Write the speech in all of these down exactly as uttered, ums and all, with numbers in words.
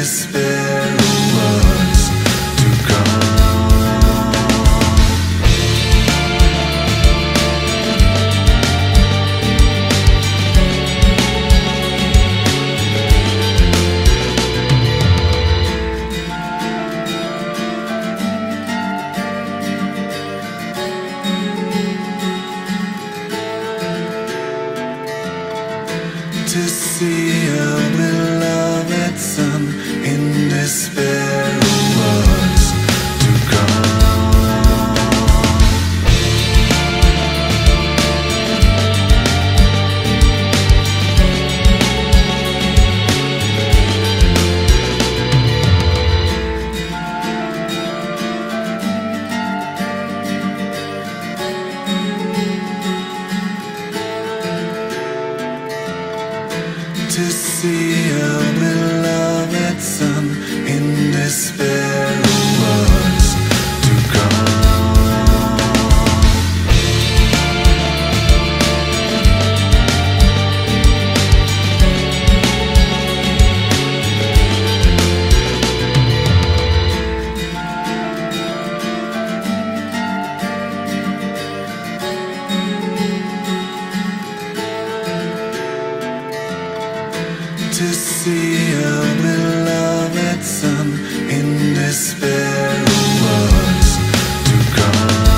despair of what's to come. To see a beloved son in despair of what's to come. To see a beloved son in despair of what's to come. To see a beloved son in despair of what's to come.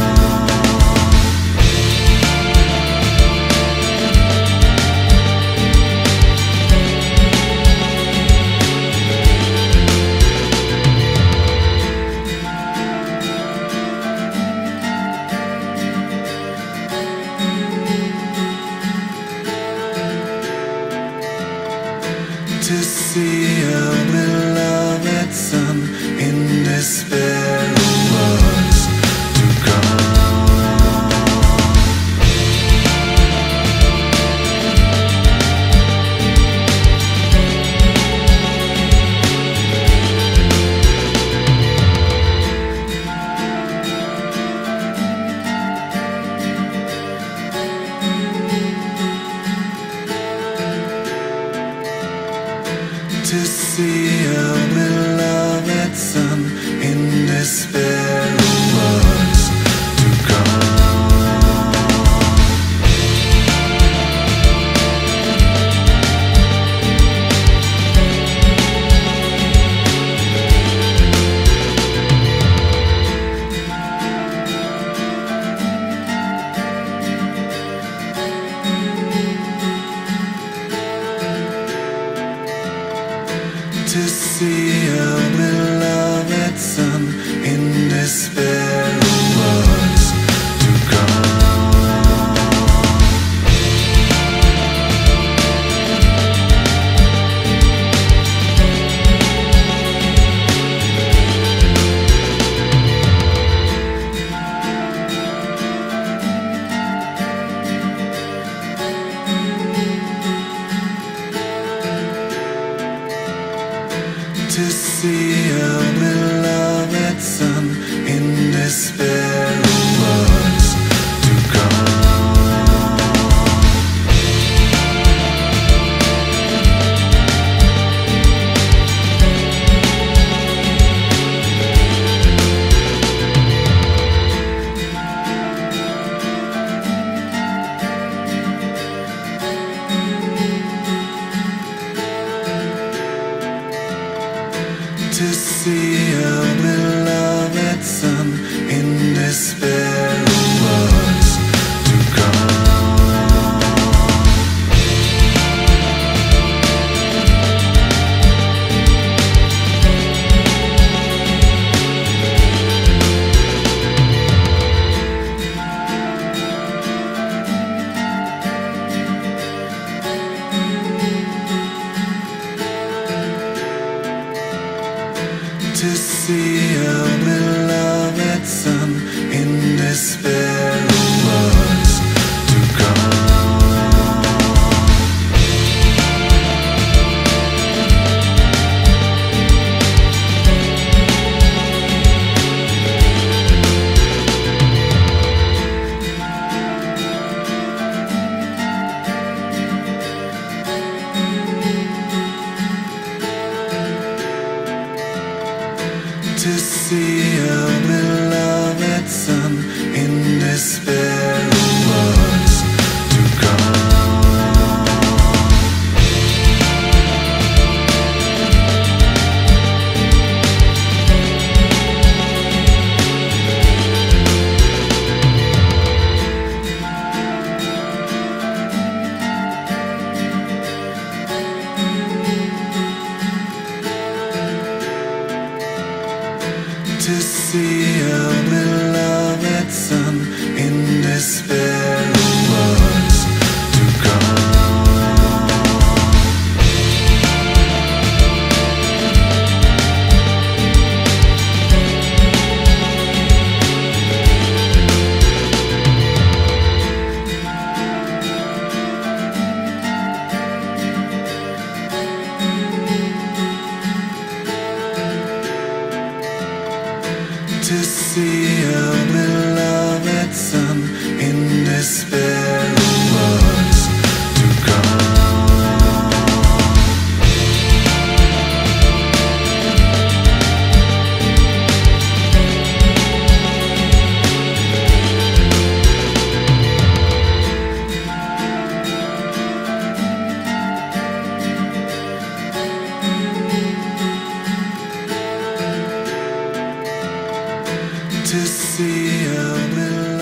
To see a beloved son in despair of what's to come. To see a beloved son in despair of what's to come. To see a beloved son in despair of what's to come. To see a beloved son in despair of what's to come. To see a beloved son in despair of what's to come. To see a beloved son in despair of what's to come. to see a beloved son in despair of what's to come. To see a beloved son in despair of what's to come. To see a beloved son in despair of what's to come. To see a beloved